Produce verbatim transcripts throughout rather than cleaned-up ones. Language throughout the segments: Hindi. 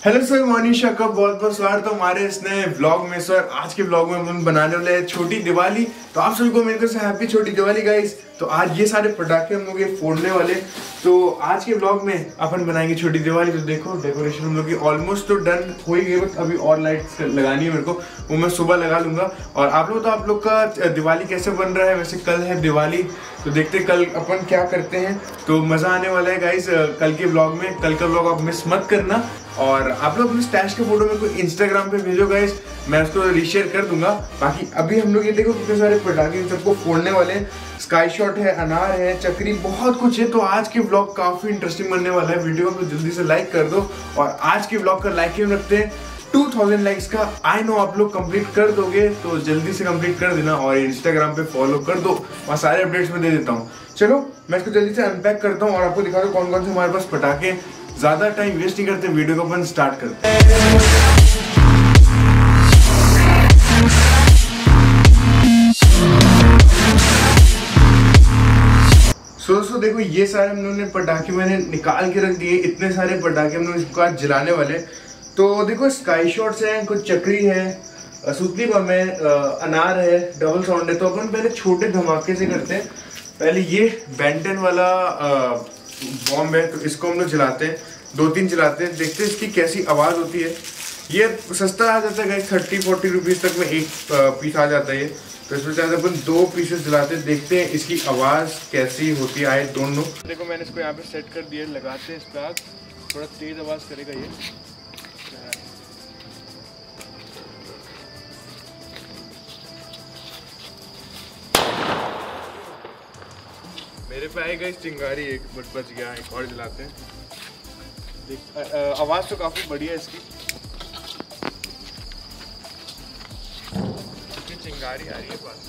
हेलो सर, मोनिशा का बहुत बहुत स्वागत है हमारे इस नए व्लॉग में। सर आज के व्लॉग में हम बनाने वाले हैं छोटी दिवाली। तो आप सभी को मेरी तरफ से हैप्पी छोटी दिवाली गाइस। तो आज ये सारे पटाखे हम लोग ये फोड़ने वाले। तो आज के व्लॉग में अपन बनाएंगे छोटी दिवाली। तो देखो डेकोरेशन हम लोग की ऑलमोस्ट तो डन हो ही गई, बस अभी और लाइट्स लगानी है मेरे को, वो मैं सुबह लगा लूंगा। और आप लोग तो आप लोग का दिवाली कैसे बन रहा है। वैसे कल है दिवाली, तो देखते कल अपन क्या करते हैं। तो मजा आने वाला है गाइस कल के व्लॉग में। कल का व्लॉग आप मिस मत करना। और आप लोग अपने स्टैश के फोटो में कोई इंस्टाग्राम पे भेजो गाइस, मैं उसको रीशेयर कर दूंगा। बाकी अभी हम लोग ये देखो कितने सारे पटाखे सबको फोड़ने वाले हैं। स्काई शॉट है, अनार है, चक्री, बहुत कुछ है। तो आज के व्लॉग काफी इंटरेस्टिंग बनने वाला है। वीडियो को जल्दी से लाइक कर दो। और आज के व्लॉग का लाइक हम रखते हैं टू थाउज़ेंड लाइक्स का। आई नो आप लोग कंप्लीट कर दोगे, तो जल्दी से कंप्लीट कर देना। और इंस्टाग्राम पे फॉलो कर दो, वहाँ सारे अपडेट्स में दे देता हूँ। चलो मैं इसको जल्दी से अनपैक करता हूँ और आपको दिखा दो कौन कौन से हमारे पास पटाखे। ज्यादा टाइम वेस्ट नहीं करते, वीडियो को अपन स्टार्ट करते हैं। सो दोस्तों देखो, ये सारे हम लोगों ने पटाखे मैंने निकाल के रख दिए। इतने सारे पटाखे हम लोग इसको आज जलाने वाले। तो देखो स्काई शॉट्स हैं, कुछ चक्री है, सूतली बम है, अनार है, डबल साउंड है। तो अपन पहले छोटे धमाके से करते हैं। पहले ये बेंटन वाला बॉम्ब है, तो इसको हम लोग जलाते हैं। दो तीन जलाते हैं, देखते हैं इसकी कैसी आवाज होती है। ये सस्ता आ जाता है गाइस, थर्टी फोर्टी रुपीज तक में एक पीस आ जाता है ये। तो इसमें से अपन दो पीसेस जलाते हैं, देखते हैं इसकी आवाज कैसी होती है। I don't know. देखो मैंने इसको यहाँ पे सेट कर दिया, लगाते हैं इस पर आग। थोड़ा तेज आवाज करेगा ये। मेरे पे आएगा इस चिंगारी, एक बट बच गया। एक और जलाते हैं। देख आवाज तो काफी बढ़िया है इसकी। कितनी चिंगारी आ रही है पास।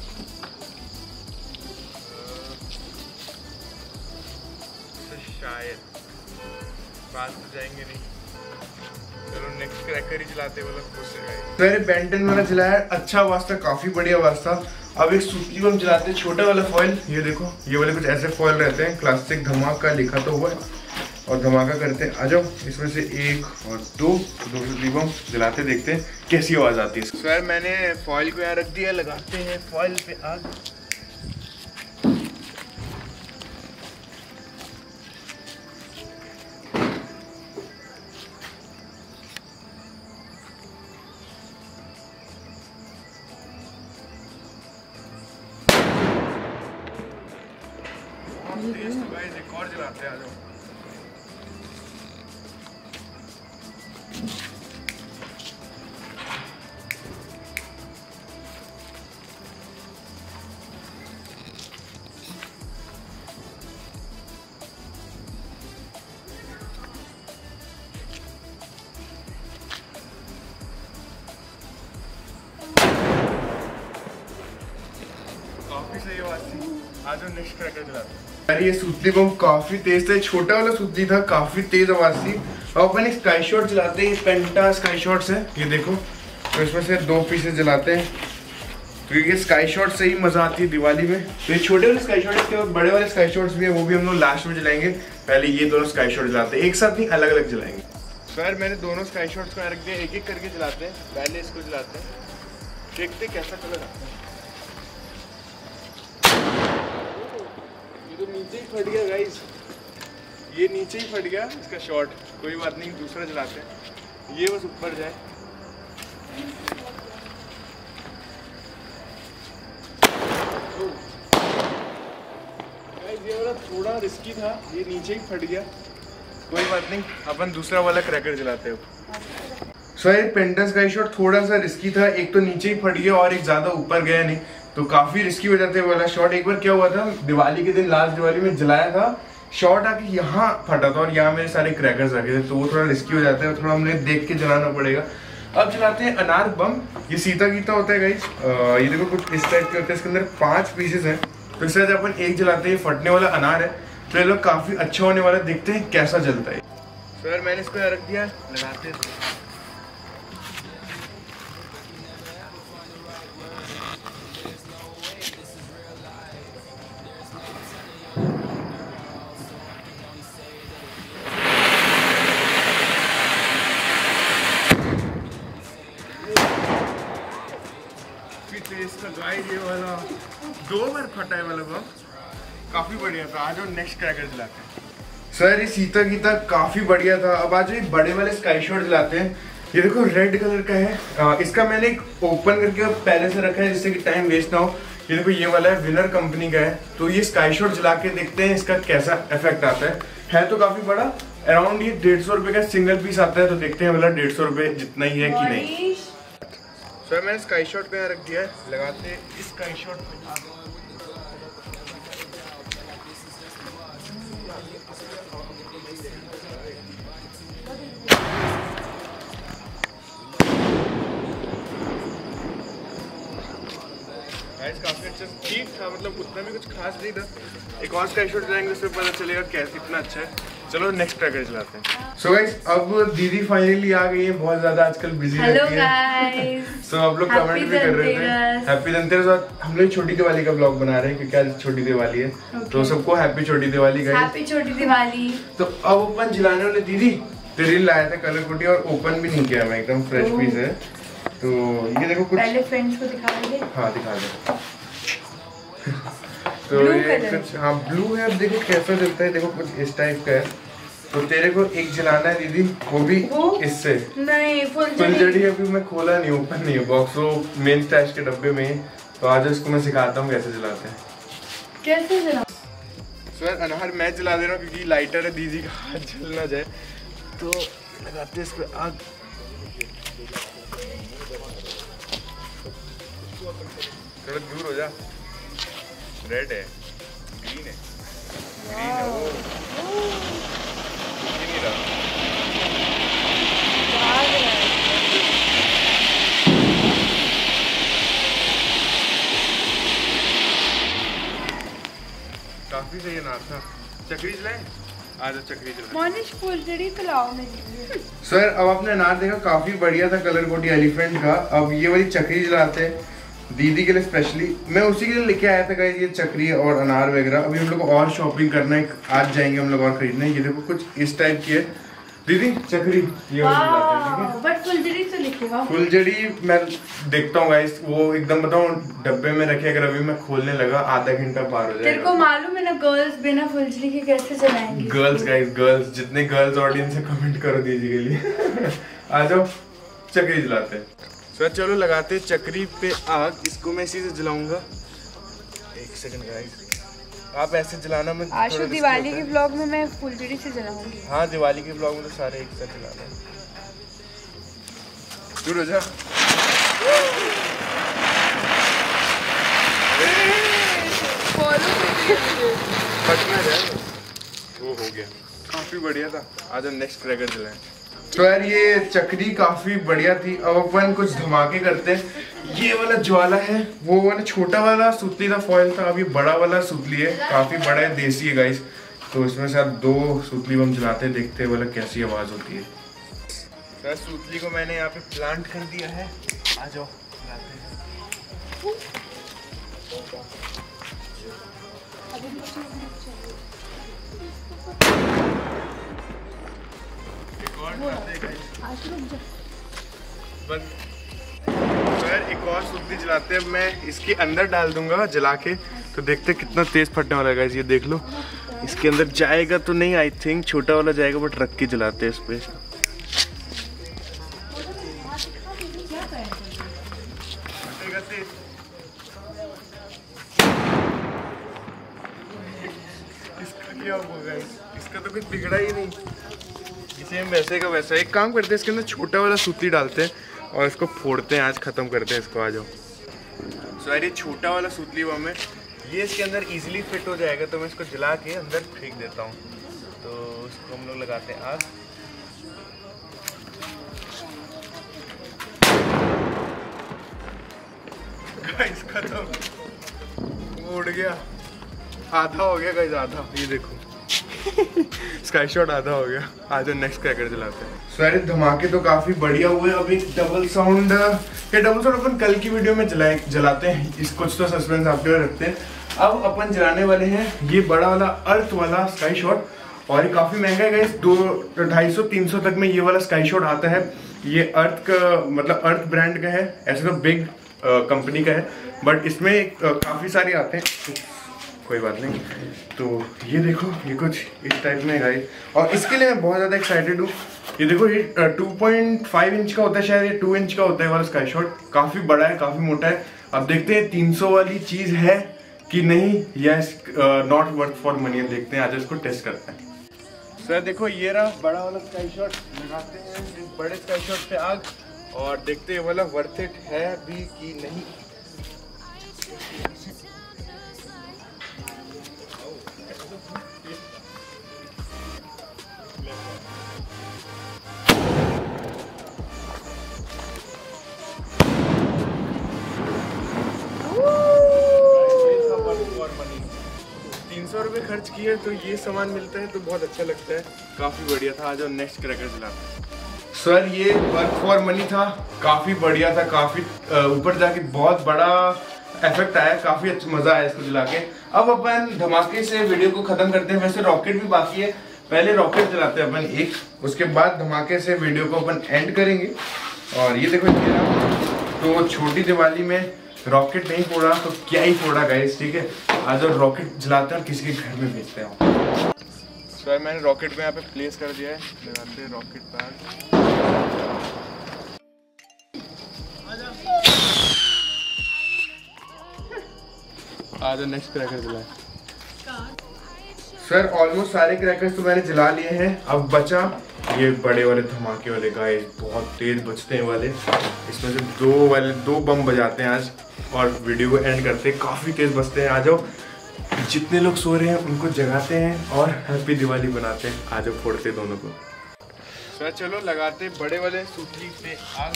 तो शायद पास तो जाएंगे नहीं। चलो नेक्स्ट क्रैकर ही जलाते हैं, मतलब खुश है। मैंने बेंटन वाला जलाया, अच्छा आवाज था, काफी बढ़िया आवाज था। अब एक सूतली बम जलाते हैं, छोटा वाला फॉइल। ये देखो, ये वाले कुछ ऐसे फॉइल रहते हैं, क्लासिक धमाका लिखा तो हुआ है। और धमाका करते हैं। आ जाओ, इसमें से एक और दो दो सूतली बम जलाते, देखते हैं कैसी आवाज आती है। सर मैंने फॉइल को यहाँ रख दिया, लगाते हैं फॉइल पे आग। एक और जलाते हैं, आ जाओ। काफी सही आवाज थी। आज हम नेक्स्ट क्रैकर जलाते हैं। यार ये सूतली बम काफी तेज था, छोटा वाला सूतली था, काफी तेज आवाज थी। अब अपन एक स्काई शॉट जलाते हैं। ये पेंटा स्काई शॉट्स है, ये देखो। तो इसमें से दो पीसेस जलाते हैं, क्योंकि तो स्काई शॉट से ही मजा आती है दिवाली में। तो ये छोटे वाले स्काई शॉट, इसके बाद बड़े वाले स्काई शॉट्स भी है, वो भी हम लोग लास्ट में जलाएंगे। पहले ये दोनों स्काई शॉट जलाते हैं, एक साथ नहीं, अलग अलग जलाएंगे। सर मैंने दोनों स्काई शॉट्स को रख दिया, एक एक करके जलाते हैं। पहले इसको जलाते हैं, देखते कैसा कलर आता है। तो नीचे ही फट गया गाइस, ये नीचे ही फट गया इसका शॉट। कोई बात नहीं, दूसरा जलाते हैं। ये बस ऊपर जाए। गाइस ये वाला थोड़ा रिस्की था, ये नीचे ही फट गया। कोई बात नहीं, अपन दूसरा वाला क्रैकर जलाते हैं। सो ये पेंटा स्काई शॉट थोड़ा सा रिस्की था, एक तो नीचे ही फट गया और एक ज्यादा ऊपर गया नहीं, तो काफी रिस्की हो जाते वाला शॉट। एक बार क्या हुआ था, दिवाली के दिन, लास्ट दिवाली में जलाया था, शॉट आके यहाँ फटा था और यहाँ मेरे सारे क्रैकर्स आ गए थे। तो वो थोड़ा रिस्की हो जाता है, थोड़ा हमने देख के जलाना पड़ेगा। अब जलाते हैं अनार बम। ये सीता गीता होता है गाइस। ये देखो कुछ इस टाइप के होते हैं, इसके अंदर पांच पीसेस हैं। तो इसके बाद अपन एक जलाते हैं, फटने वाला अनार है। तो ये लोग काफी अच्छा होने वाला, देखते हैं कैसा जलता है। सर मैंने इसको रख दिया, लगाते हैं। तेज था गाइस ये वाला, दो बार फटा है वाला बम, काफी बढ़िया था। आज और नेक्स्ट क्रैकर जलाते हैं। सर ये सीता गीता काफी बढ़िया था। अब आज एक बड़े वाले स्काई शॉट जलाते हैं। ये देखो रेड कलर का है, आ, इसका मैंने एक ओपन करके पहले से रखा है जिससे कि टाइम वेस्ट ना हो। ये देखो ये वाला है, विनर कंपनी का है। तो ये स्काई शॉट जला के देखते हैं इसका कैसा इफेक्ट आता है। है तो काफी बड़ा, अराउंड ये डेढ़ सौ रुपए का सिंगल पीस आता है। तो देखते हैं वाला डेढ़ सौ रुपए जितना ही है कि नहीं। सर मैंने स्काई शॉट पे यहाँ रख दिया है, लगाते हैं इस स्काई शॉट पे। काफी अच्छा ठीक था, मतलब उतना भी कुछ खास नहीं था। एक और स्काई शॉट जाएंगे उससे पता चलेगा कैसे कितना अच्छा है। चलो नेक्स्ट क्रैकर चलाते हैं। सो गाइस अब दीदी फाइनली आ गई है, बहुत ज्यादा आजकल बिजी रहती है। सो आप लोग कमेंट भी कर रहे थे हैप्पी धनतेरस। और हम लोग छोटी दिवाली का ब्लॉग बना रहे हैं क्योंकि आज छोटी दिवाली है। okay. तो सबको हैप्पी छोटी दिवाली गाइस। हैप्पी छोटी दिवाली। तो अब ओपन जलाने वाले दीदी तेरे लाया था कलर कोटी और ओपन भी नहीं किया मैं, एकदम फ्रेश पीस है। तो ये देखो कुछ पहले फ्रेंड्स को दिखा दे। हाँ दिखा दे। तो ये कुछ हाँ ब्लू है, अब देखो कैसा जलता है। देखो कुछ इस टाइप का है। तो तेरे को एक जलाना है दीदी, वो भी वो? इससे नहीं फुलझड़ी। अभी मैं खोला नहीं, ओपन नहीं है बॉक्स, वो मेन स्टैश के डब्बे में। तो आज इसको मैं सिखाता हूँ कैसे जलाते हैं। कैसे जला? सर अनार मैं जला दे रहा हूँ क्योंकि लाइटर है, दीदी का हाथ जल ना जाए। तो लगाते हैं इस पे आग। थोड़ा दूर हो जा। रेड है, ग्रीन है, ग्रीन है वो नहीं रहा। काफी सही अनार था। चक्री जलाएं? आज चक्री जलाएं। मनीष फुलझड़ी तो लाओ मेरे। सर अब आपने अनार देखा, काफी बढ़िया था कलर कोटी एलिफेंट का। अब ये वाली चक्री जलाते हैं दीदी के लिए स्पेशली। मैं उसी के लिए लेके आया था गाइस ये चक्री और अनार वगैरह। अभी हम लोग को और शॉपिंग करना है, आज जाएंगे हम लोग और खरीदने। ये देखो कुछ इस टाइप की है दीदी चक्री। ये बट फुलझड़ी तो लिखेगा। फुलझड़ी मैं देखता हूँ गाइस, वो एकदम बताऊँ डब्बे में रखे। अगर अभी मैं खोलने लगा आधा घंटा पार हो जाएगा। तेरे को मालूम है ना गर्ल्स बिना फुलझड़ी के कैसे जलाएंगे? गर्ल्स गाइस गर्ल्स, जितने गर्ल्स ऑडियंस है कमेंट करो दीदी के लिए। आ जाओ चक्री जलाते हैं। सर चलो लगाते चक्री पे आग। इसको मैं इसी से जलाऊंगा। एक सेकंड गाइस, आप ऐसे जलाना। मैं आज तो दिवाली के ब्लॉग में मैं फुलझड़ी से जलाऊंगी। हाँ दिवाली के ब्लॉग में तो सारे एक साथ जलाना। दूर हो जा। फटना जाए। वो हो गया, काफी बढ़िया था। आज हम नेक्स्ट क्रैकर जलाएं। तो यार ये चक्री काफी बढ़िया थी। अब अपन कुछ धमाके करते हैं। ये वाला ज्वाला है, वो वाला छोटा वाला सुतली था, फॉइल था। अभी बड़ा वाला सुतली है, काफी बड़ा है, देसी है गाइस। तो इसमें से आप दो सुतली बम जलाते हैं, देखते हैं वाला कैसी आवाज होती है। सर सुतली को मैंने यहाँ पे प्लांट कर दिया है। आ जाओ जलाते हैं। सर एक और सुतली जलाते हैं। मैं इसके अंदर डाल दूंगा जला के, तो देखते हैं कितना तेज फटने वाला है। ये देख लो, इसके अंदर जाएगा तो नहीं, आई थिंक छोटा वाला जाएगा, बट रख के जलाते हैं इस पे। इसका क्या होगा? इसका तो कुछ बिगड़ा ही नहीं, सेम वैसे का वैसा। एक काम करते हैं, इसके अंदर छोटा वाला सूती डालते हैं और इसको फोड़ते हैं। आज खत्म करते हैं इसको। आ जाओ। सो यार ये छोटा वाला सूतली बम है, ये इसके अंदर इजीली फिट हो जाएगा। तो मैं इसको जला के अंदर फेंक देता हूँ। तो इसको हम लोग लगाते हैं आग। गाइस खत्म, उड़ गया, आधा हो गया गाइस, आधा। ये देखो स्काई शॉट आधा हो गया। आज नेक्स्ट क्रैकर जलाते हैं। सारे धमाके तो काफी बढ़िया हुए। अब एक डबल साउंड, ये डबल साउंड अपन कल की वीडियो में जलाए जलाते हैं। इस कुछ तो सस्पेंस आपके लिए रखते हैं। अब अपन जलाने वाले हैं ये बड़ा वाला अर्थ वाला स्काई शॉट। और ये काफी महंगा है गाइस, दो ढाई सौ तीन सौ तक में ये वाला स्काई शॉट आता है। ये अर्थ का मतलब अर्थ ब्रांड का है। ऐसे तो बिग कंपनी का है, बट इसमें uh, काफ़ी सारे आते हैं, कोई बात नहीं। तो ये देखो, ये कुछ इस टाइप में गाइस, और इसके लिए मैं बहुत ज़्यादा एक्साइटेड हूँ। ये देखो, ये टू पॉइंट फाइव इंच का होता है शायद, ये टू इंच का होता है वाला स्काई शॉट। काफ़ी बड़ा है, काफ़ी मोटा है। अब देखते हैं तीन सौ वाली चीज़ है कि नहीं, yes not worth for money. देखते हैं, आज इसको टेस्ट करते हैं। सर देखो, ये रहा बड़ा वाला स्काई शॉट। लगाते हैं इस बड़े स्काई शॉट पे आग और देखते हैं वाला वर्थ इट है भी कि नहीं। तीन सौ रुपये खर्च किए तो ये सामान मिलता है तो बहुत अच्छा लगता है, काफ़ी बढ़िया था। आज नेक्स्ट क्रैकर जलाते हैं। सर ये वर्क फॉर मनी था, काफ़ी बढ़िया था, काफ़ी ऊपर जाके बहुत बड़ा इफेक्ट आया, काफ़ी अच्छा मज़ा आया इसको जला के। अब अपन धमाके से वीडियो को ख़त्म करते हैं। वैसे रॉकेट भी बाकी है, पहले रॉकेट जलाते हैं अपन एक, उसके बाद धमाके से वीडियो को अपन एंड करेंगे। और ये देखो, तो छोटी दिवाली में रॉकेट नहीं फोड़ा तो क्या ही फोड़ा गाइस, ठीक है। आज और रॉकेट जलाते हैं और किसी के घर में भेजते हैं। सर मैंने रॉकेट को यहाँ पे प्लेस कर दिया है, लगाते हैं रॉकेट पैड। आज नेक्स्ट क्रैकर जलाए। सर ऑलमोस्ट सारे क्रैकर्स तो मैंने जला लिए हैं, अब बचा ये बड़े वाले धमाके वाले गाइस, बहुत तेज बजते हैं वाले। इसमें से दो वाले दो बम बजाते हैं आज और वीडियो को एंड करते हैं। काफ़ी तेज बजते हैं। आ जाओ, जितने लोग सो रहे हैं उनको जगाते हैं और हैप्पी दिवाली बनाते हैं। आ जाओ, फोड़ते दोनों को। सर चलो लगाते बड़े वाले सूतली पे आग।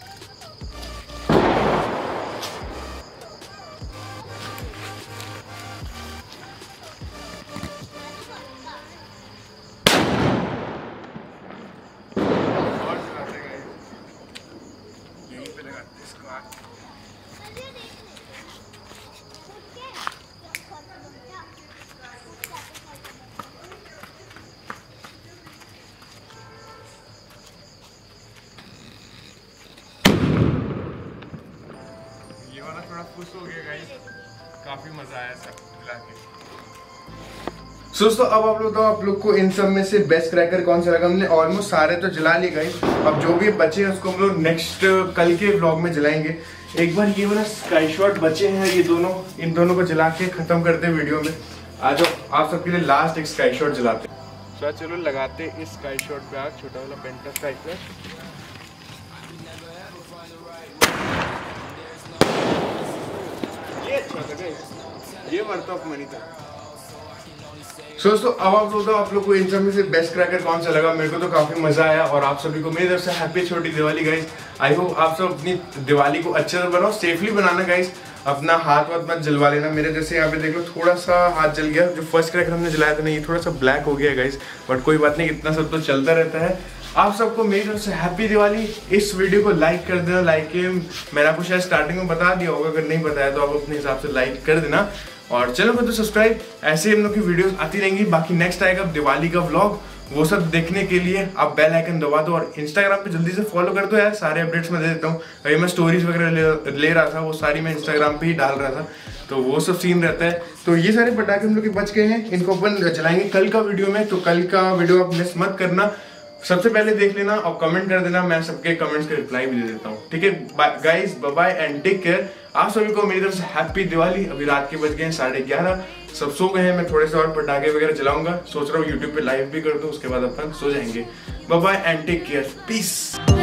थोड़ा खुश हो गया गाइस, काफी मजा आया सब मिला के। सो दोस्तों, अब आप लोग तो आप लोग को इन सब में से बेस्ट क्रैकर कौन सा लगा? हमने ऑलमोस्ट सारे तो जला लिए गाइस, अब जो भी बचे हैं उसको हम लोग नेक्स्ट कल के व्लॉग में जलाएंगे। एक बार ये वाला स्काई शॉट बचे हैं, ये दोनों, इन दोनों को जला के खत्म करते हैं वीडियो में। आज आप सबके लिए लास्ट एक स्काई शॉट जलाते हैं। सो चलो लगाते इस स्काई शॉट पे आग, छोटा वाला पेंटा स्काई शॉट। ये अच्छा था गाइस, ये वर्थ ऑफ मनी था। सो दोस्तों, अब आप लोग आप लोग को इन सब में से बेस्ट क्रैकर कौन सा लगा? मेरे को तो काफी मजा आया और आप सभी को मेरी तरफ से हैप्पी छोटी दिवाली गाइस। आई होप आप सब अपनी दिवाली को अच्छे से बनाओ, सेफली बनाना गाइस। अपना हाथ वाथ मत जलवा लेना। मेरे जैसे यहाँ पे देख लो, थोड़ा सा हाथ जल गया। जो फर्स्ट क्रैकर हमने जलाया था ना, ये थोड़ा सा ब्लैक हो गया गाइस, बट कोई बात नहीं, इतना सब तो चलता रहता है। आप सबको मेरी तरफ से हैप्पी दिवाली। इस वीडियो को लाइक कर देना। लाइक मैंने आपको शायद स्टार्टिंग में बता दिया होगा, अगर नहीं बताया तो आप अपने हिसाब से लाइक कर देना और चैनल को तो सब्सक्राइब। ऐसे हम लोग की वीडियोस आती रहेंगी। बाकी नेक्स्ट आएगा दिवाली का व्लॉग, वो सब देखने के लिए आप बेल आइकन दबा दो और इंस्टाग्राम पे जल्दी से फॉलो कर दो यार, सारे अपडेट्स मैं दे देता हूँ। अभी मैं स्टोरीज वगैरह ले, ले रहा था, वो सारी मैं इंस्टाग्राम पे ही डाल रहा था, तो वो सब सीन रहता है। तो ये सारे पटाखे हम लोग के बच गए हैं, इनको अपन चलाएंगे कल का वीडियो में, तो कल का वीडियो आप मिस मत करना। सबसे पहले देख लेना और कमेंट कर देना, मैं सबके कमेंट्स के रिप्लाई भी दे देता हूँ, ठीक है guys. Bye bye and take care. आप सभी को मेरी तरफ से हैप्पी दिवाली। अभी रात के बज गए हैं साढ़े ग्यारह, सब सो गए हैं। मैं थोड़े से और पटाखे वगैरह जलाऊंगा, सोच रहा हूँ यूट्यूब पे लाइव भी कर दूं, उसके बाद अपन सो जाएंगे। Bye bye and take care, piece.